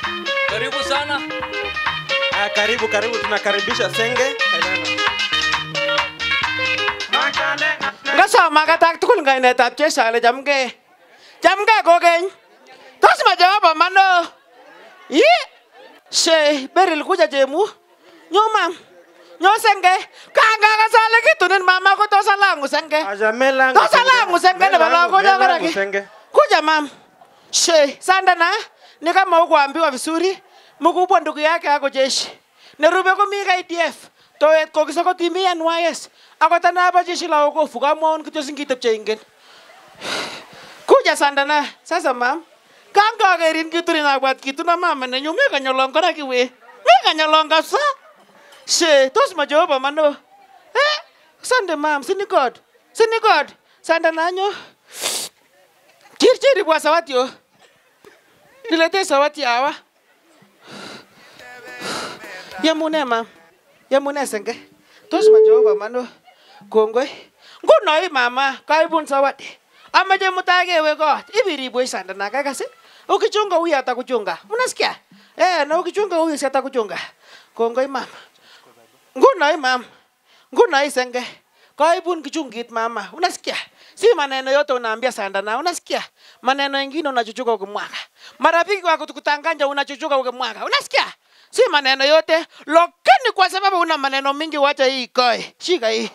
Karibu sana. Karibu tunakaribisha Senge. Ngasa magatak tukul ngainetab Jesu ale chamgee. Chamgee kokeny. Tos majawaba mano. She beril kuja jemu. Nyo mam. Nyo Senge. Kanga kasale kitunin mama ko tos alangu Senge. Ajamela. Tos alangu Senge ne bala ko jagaraki. Kuja mam. She sandana ni kama hukuambiwa vizuri. Mkubwa ndugu yake ako jeshi. Nerube ko mi KDF. Toet ko kisako timi NYS. Ako tanapa jeshi la wokovu kamwaon kityo singitepche ingen. Kuja sandana. Sasa mam. Kanga kerin kitunin abwat kituna mama nenyu meka nyolong kora kiwe. Meka nyolong kapsa. She tos majoba mano. Sande mam sini God. Sini God. Sandana nyo. Chiri bwa sawati yo. Nilete sawati hawa. Yamune mam. Yamune Senge. Tos majoba mano. Kongoi. Ngunoi mama. Kaibun sawati. Amaje mutagewe God. Ibiribwe sandana kakasi. Ukichunga huyu atakuchunga. Unasikia? Na ukichunga huyu si atakuchunga. Kongoi mama. Ngunoi mam. Ngunoi Senge. Kaibun kichungit mama. Unasikia? Si maneno yote unaambia sandana. Unasikia? Maneno mengine unachuchuka ukimwaga. Marafiki wako tukutanganya unachuchuka ukimwaga. Unasikia? Si maneno yote. Lokeni kwa sababu una maneno mingi wacha hii ikoe. Shika hii.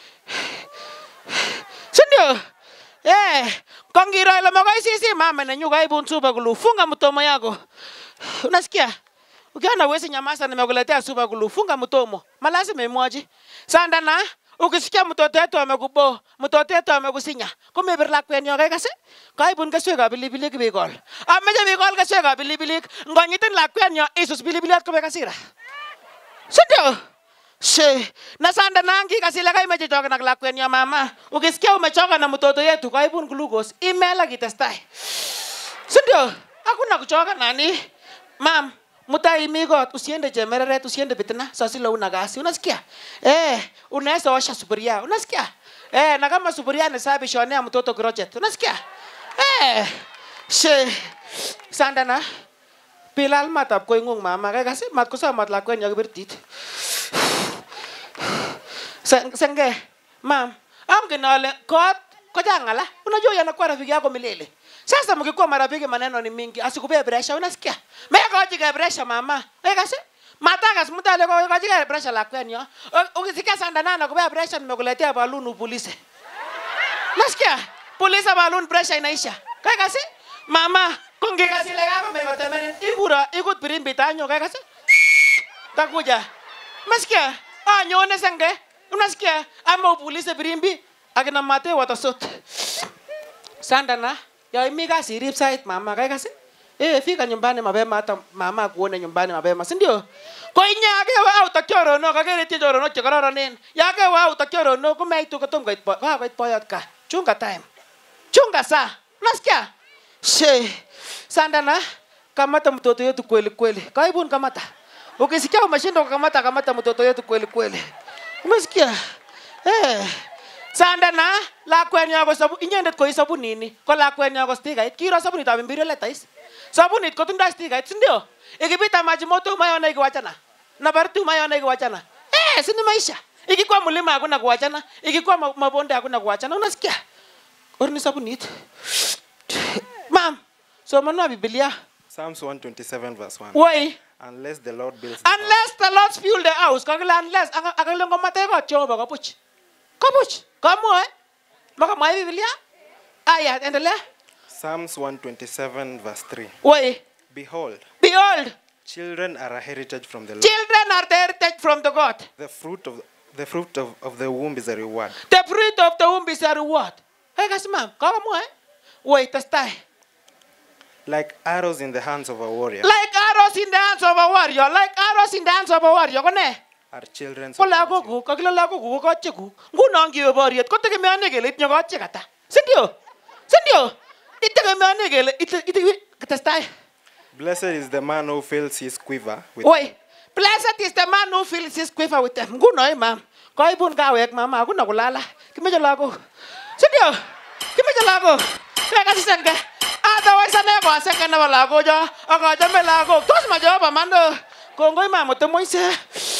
Sindio? Kongiro ile magoi sisi mama nenyu kaibun supa glue. Funga mdomo yako. Unasikia? Ukiona wewe nyamaza nimekuletea supa glue. Funga mdomo. Malazima imwaji. Sandana, ukisikia mtoto wetu amekubo, mtoto wetu amekusinya. Kumebir lakwet nyo kasi. Kaibun keswekab pilipilik bikol. Ameche bikol keswekab pilipilik. Ngonyitin lakwet nyo isus pilipiliot kobe kasira. Sindio? She, na sandana angi kasile kaimeche chokan ak lakwet nyo mama. Ukisikia umechoka na mtoto yetu kaibun glucose. Imela kitestai. Sindio? Hakuna kuchoka nani? Mam, mutai migot usiende Chemereret usiende Bitina sasilo una gasi. Unasikia? Unaweza osha sufuria. Unasikia? Na kama sufuria ni safi shonea mtoto crochet. Unasikia? She, sandana pilal matab ko ingung mama kay kasi mat ko sa mat lakwet nyo kibirtit. Senge, mam, amgen ale kot kojangala. Unajua yanakuwa rafiki yako milele. Sasa mkikuwa marafiki maneno ni mingi, asikupee pressure, unasikia? Meka ojike pressure mama. Kasi matakas mutale ko ojike pressure lakwet nyo. Ukisikia sandana na kupea pressure nimekuletea balloon upulise. Unasikia? Pulisa balloon pressure inaisha. Kasi mama, konge kasi lega ko mekotemenen. Ikut pirimbi tanyo kasi. Takuja. Unasikia? Nyone Senge. Unasikia? Ama upulise pirimbi akina mate watasot. Sandana, ya imi kasi rip side mama kasi. Fika nyumbani mapema hata mama kuone nyumbani mapema, si ndio? Ko inyake wa utakyorono kakere tie jorono chekororonen. Yake wa utakyorono kumeitu kotom koit boyot ka. Chunga time. Chunga saa. Unasikia? She. Sandana, kamata mtoto yetu kweli kweli. Kaibun kamata. Ukisikia umeshindwa kamata mtoto yetu kweli kweli. Umesikia? Sandana, lakwet nyo ko sabu inyendet ko isabu nini? Ko lakwet nyo ko stikait. Kiro sabunit ab imperial letters. Sabunit ko tundai stikait, si ndio? Ikipita maji moto umayona ikiwachana. Na baridi umayona ikiwachana. Si ni maisha. Ikikuwa mlima hakuna kuwachana, ikikuwa mabonde hakuna kuwachana. Unasikia? Orni sabunit. Mam, soma Biblia. Psalms 127 verse 1. Why? Unless the Lord builds build the house. Unless akalengo mateko Jehova kapuch. Kapuch. Kamwe. Maka mwa Biblia? Aya, endelea. Psalms 127 verse 3. Why? Behold, children are a heritage from the Lord. Children are the heritage from the God. The fruit of the womb is a reward. The fruit of the womb is a reward. Hey guys, ma'am, kamwe. Wait, testai. Like arrows in the hands of a warrior. Like arrows in the hands of a warrior. Like arrows in the hands of a warrior. Kone? Are children. Kola ko kakilala ko koche ku. Nguno ngiwe boriet kotegemeane kele itinye koche kata. Sindio? Itegemeane kele testai. Blessed is the man who fills his quiver with. Wait. Blessed is the man who fills his quiver with them. Nguno ma'am. Kaibun kawek mama hakuna kulala. Kimeche lako. Sindio? Kimeche lako. Kasi Senge. otherwise ane ko asenge nebo lagocho ak achame lagok tos ma Jehova man kongoi mamut moise